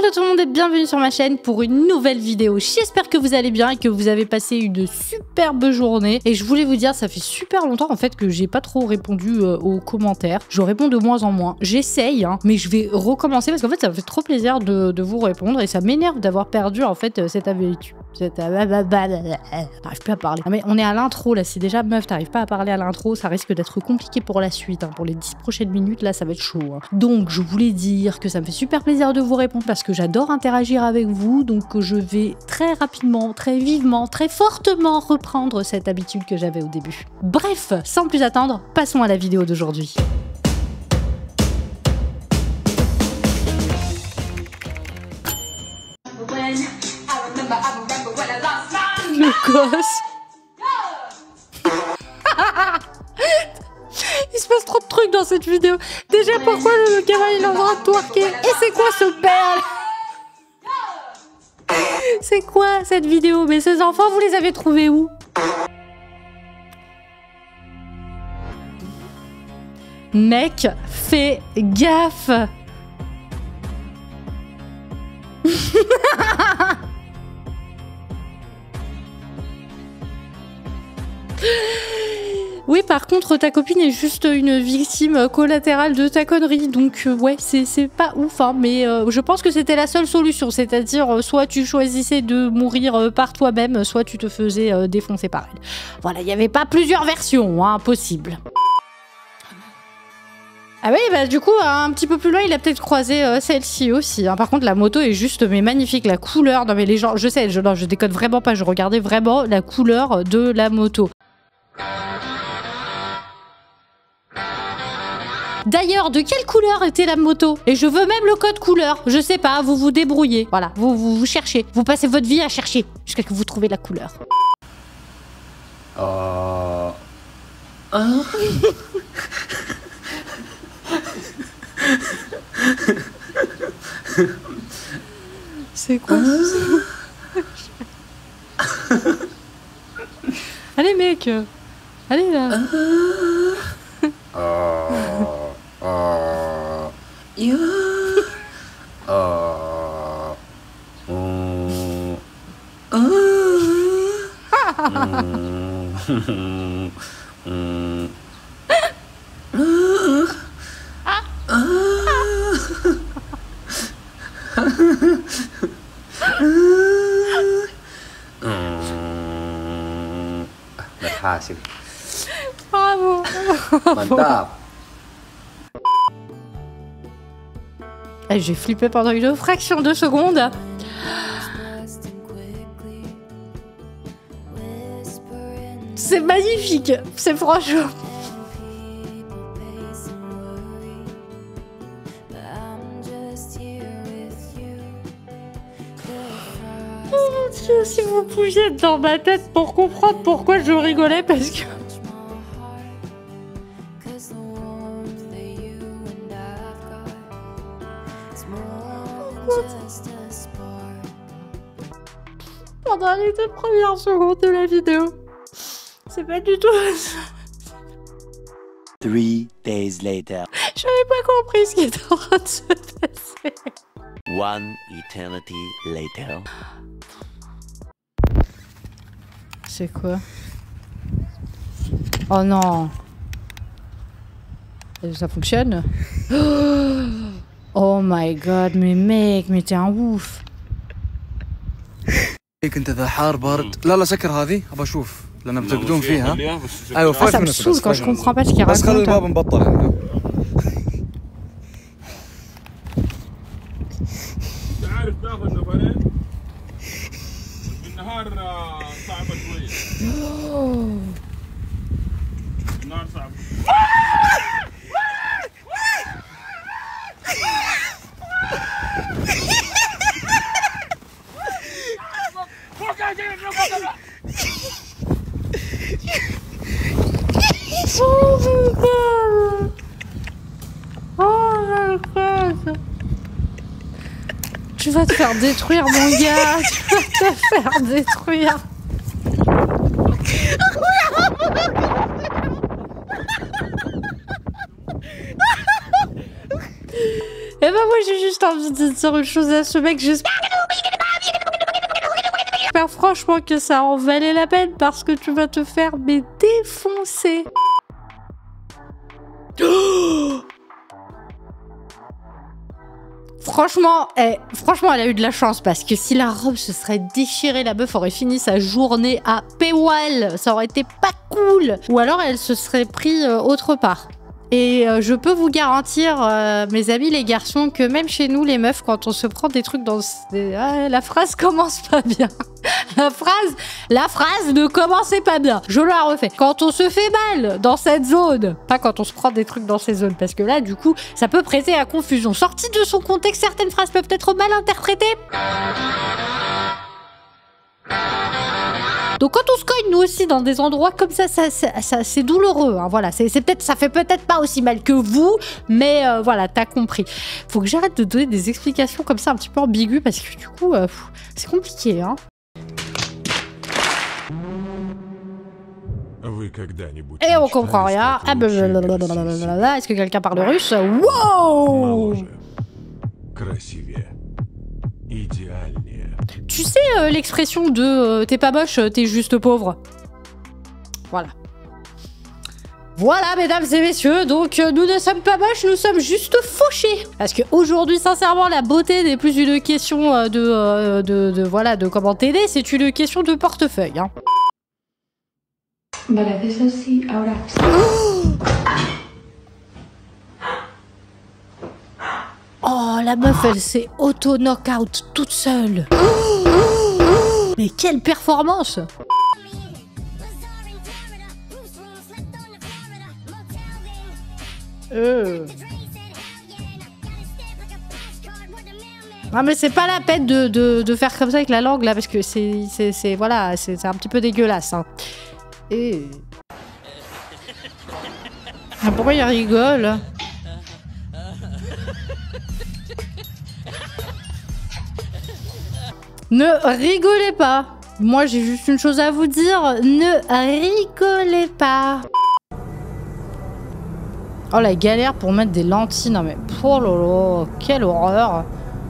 Hello tout le monde et bienvenue sur ma chaîne pour une nouvelle vidéo. J'espère que vous allez bien et que vous avez passé une superbe journée. Et je voulais vous dire, ça fait super longtemps en fait que j'ai pas trop répondu aux commentaires. Je réponds de moins en moins. J'essaye, hein, mais je vais recommencer parce qu'en fait ça me fait trop plaisir de vous répondre et ça m'énerve d'avoir perdu en fait cette habitude. J'arrive plus à parler. Non, mais on est à l'intro là, si déjà meuf t'arrives pas à parler à l'intro, ça risque d'être compliqué pour la suite, hein. Pour les 10 prochaines minutes là ça va être chaud, hein. Donc je voulais dire que ça me fait super plaisir de vous répondre parce que j'adore interagir avec vous, donc je vais très rapidement, très vivement, très fortement reprendre cette habitude que j'avais au début. Bref, sans plus attendre, passons à la vidéo d'aujourd'hui. Le gosse. Il se passe trop de trucs dans cette vidéo. Déjà, pourquoi le gamin il est en train de twerker? Et c'est quoi ce perle? C'est quoi cette vidéo? Mais ces enfants, vous les avez trouvés où? Mec, fais gaffe. Oui, par contre, ta copine est juste une victime collatérale de ta connerie. Donc, ouais, c'est pas ouf, hein, mais je pense que c'était la seule solution. C'est-à-dire, soit tu choisissais de mourir par toi-même, soit tu te faisais défoncer par elle. Voilà, il n'y avait pas plusieurs versions, hein, possibles. Ah oui, bah du coup, un petit peu plus loin, il a peut-être croisé celle-ci aussi, hein. Par contre, la moto est juste mais magnifique, la couleur. Non mais les gens, je sais, non, je déconne vraiment pas, je regardais vraiment la couleur de la moto. D'ailleurs, de quelle couleur était la moto? Et je veux même le code couleur. Je sais pas, vous vous débrouillez. Voilà, vous cherchez. Vous passez votre vie à chercher jusqu'à que vous trouvez la couleur. C'est quoi Allez mec, allez là. Bravo. Mantap. J'ai flippé pendant une fraction de seconde. C'est magnifique, c'est franchement. Oh mon Dieu, si vous pouviez être dans ma tête pour comprendre pourquoi je rigolais, parce que... Pendant les 2 premières secondes de la vidéo, c'est pas du tout ça. 3 days later. J'avais pas compris ce qui était en train de se passer. 1 eternity later. C'est quoi? Oh non. Ça fonctionne? Oh my god, mais mec, mais t'es un ouf. كنت ذا حار برد لا سكر هذه ابى اشوف لان بتقدون فيها ايوه Ah, ça me saoule quand je comprends pas ce qu'il بس خلي raconte. الباب مبطل هنا عارف تاخذ نفرين النهار صعبة شوية النهار صعب Oh my god! Oh my god! Tu vas te faire détruire, mon gars! Tu vas te faire détruire! Et ben moi j'ai juste envie de dire une chose à ce mec, j'espère franchement que ça en valait la peine parce que tu vas te faire mais défoncer. Franchement, franchement, elle a eu de la chance parce que si la robe se serait déchirée, la meuf aurait fini sa journée à poil. Ça aurait été pas cool. Ou alors elle se serait pris autre part. Et je peux vous garantir, mes amis les garçons, que même chez nous les meufs, quand on se prend des trucs dans... la phrase commence pas bien. La phrase ne commençait pas bien. Je la refais. Quand on se fait mal dans cette zone, pas quand on se prend des trucs dans ces zones, parce que là, du coup, ça peut prêter à confusion. Sorties de son contexte, certaines phrases peuvent être mal interprétées. Donc quand on se cogne nous aussi dans des endroits comme ça c'est douloureux. Hein, voilà, ça fait peut-être pas aussi mal que vous, mais voilà, t'as compris. Faut que j'arrête de donner des explications comme ça un petit peu ambiguës parce que du coup, c'est compliqué. Hein. Et on comprend rien. Ah blablabla. Est-ce que quelqu'un parle russe? Wow! Tu sais l'expression de t'es pas moche, t'es juste pauvre. Voilà. Voilà, mesdames et messieurs, donc nous ne sommes pas moches, nous sommes juste fauchés. Parce qu'aujourd'hui, sincèrement, la beauté n'est plus une question voilà, de comment t'aider, c'est une question de portefeuille. Hein. Vale, eso sí, ahora sí. Oh, la meuf, elle s'est auto-knockout toute seule. Mais quelle performance! Non mais c'est pas la peine de faire comme ça avec la langue là parce que voilà, c'est un petit peu dégueulasse. Hein. Et... Ah, pourquoi il rigole? Ne rigolez pas. Moi, j'ai juste une chose à vous dire. Ne rigolez pas. Oh, la galère pour mettre des lentilles. Non, mais... Oh là là, quelle horreur.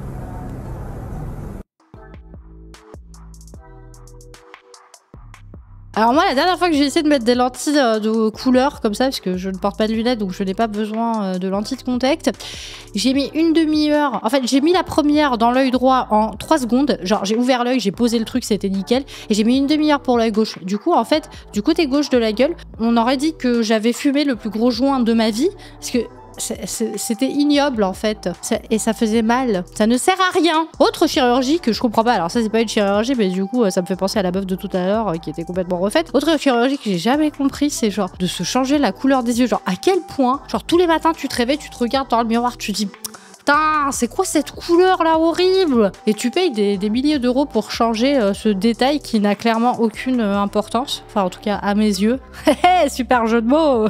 Alors moi, la dernière fois que j'ai essayé de mettre des lentilles de couleur comme ça, parce que je ne porte pas de lunettes, donc je n'ai pas besoin de lentilles de contact, j'ai mis une demi-heure. En fait, j'ai mis la première dans l'œil droit en 3 secondes. Genre, j'ai ouvert l'œil, j'ai posé le truc, c'était nickel. Et j'ai mis une demi-heure pour l'œil gauche. Du coup, en fait, du côté gauche de la gueule, on aurait dit que j'avais fumé le plus gros joint de ma vie. Parce que... c'était ignoble en fait et ça faisait mal, ça ne sert à rien. Autre chirurgie que je comprends pas, alors ça c'est pas une chirurgie mais du coup ça me fait penser à la meuf de tout à l'heure qui était complètement refaite. Autre chirurgie que j'ai jamais compris, c'est genre de se changer la couleur des yeux, genre à quel point, genre tous les matins tu te réveilles, tu te regardes dans le miroir, tu te dis putain c'est quoi cette couleur là horrible, et tu payes des milliers d'euros pour changer ce détail qui n'a clairement aucune importance, enfin en tout cas à mes yeux. Super jeu de mots.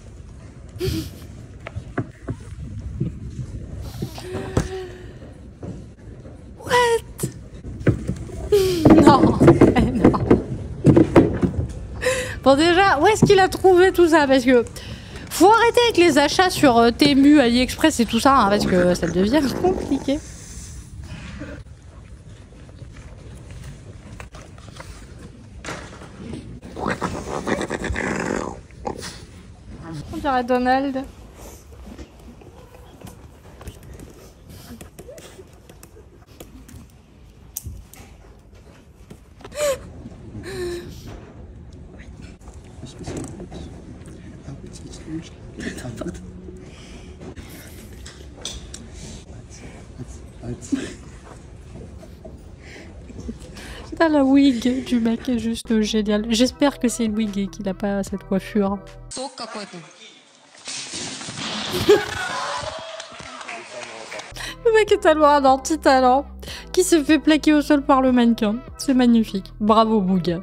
What? Non, non. Bon déjà, où est-ce qu'il a trouvé tout ça? Parce que faut arrêter avec les achats sur Temu, AliExpress et tout ça, hein, parce que ça devient compliqué. On dirait Donald. Putain, la wig du mec est juste géniale. J'espère que c'est une wig et qu'il a pas cette coiffure. Le mec est tellement un anti-talent qui se fait plaquer au sol par le mannequin. C'est magnifique. Bravo, mon gars.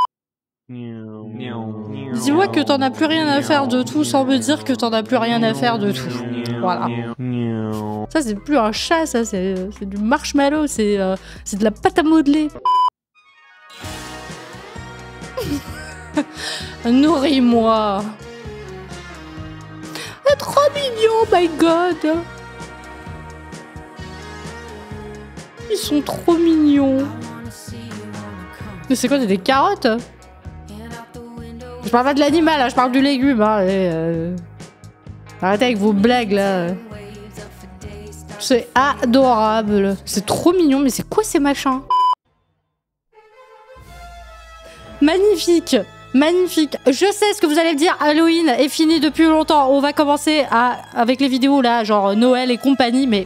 Dis-moi que t'en as plus rien à faire de tout sans me dire que t'en as plus rien à faire de tout. Voilà. Ça, c'est plus un chat, ça, c'est du marshmallow, c'est de la pâte à modeler. Nourris-moi. C'est trop mignon, my god. Ils sont trop mignons. Mais c'est quoi, c'est des carottes? Je parle pas de l'animal, hein, je parle du légume. Hein, Arrêtez avec vos blagues là. C'est adorable. C'est trop mignon, mais c'est quoi ces machins? Magnifique. Magnifique. Je sais ce que vous allez me dire. Halloween est fini depuis longtemps. On va commencer avec les vidéos là, genre Noël et compagnie, mais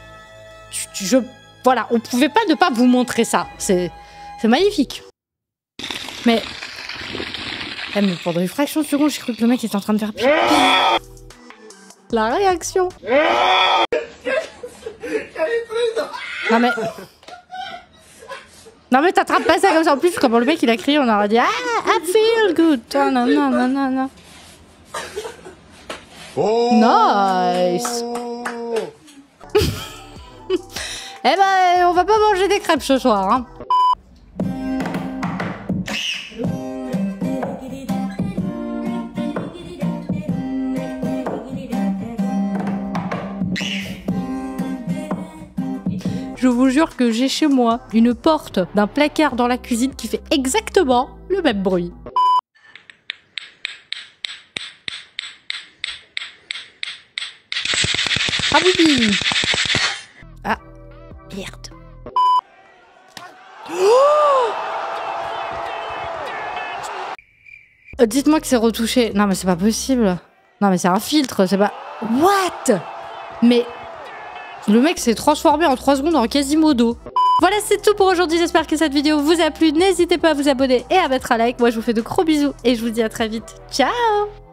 voilà, on pouvait pas ne pas vous montrer ça. C'est magnifique. Mais pendant une fraction de seconde, j'ai cru que le mec était en train de faire pipi. La réaction. Non mais t'attrapes pas ça comme ça. En plus, comment le mec il a crié, on aurait dit ah, I feel good. Oh, non, non, non, non, non. Nice. Eh ben, on va pas manger des crêpes ce soir, hein. Je vous jure que j'ai chez moi une porte d'un placard dans la cuisine qui fait exactement le même bruit. Ah oui. Ah, merde. Oh, dites-moi que c'est retouché. Non mais c'est pas possible. Non mais c'est un filtre, c'est pas... What? Mais... Le mec s'est transformé en 3 secondes en Quasimodo. Voilà, c'est tout pour aujourd'hui. J'espère que cette vidéo vous a plu. N'hésitez pas à vous abonner et à mettre un like. Moi, je vous fais de gros bisous et je vous dis à très vite. Ciao!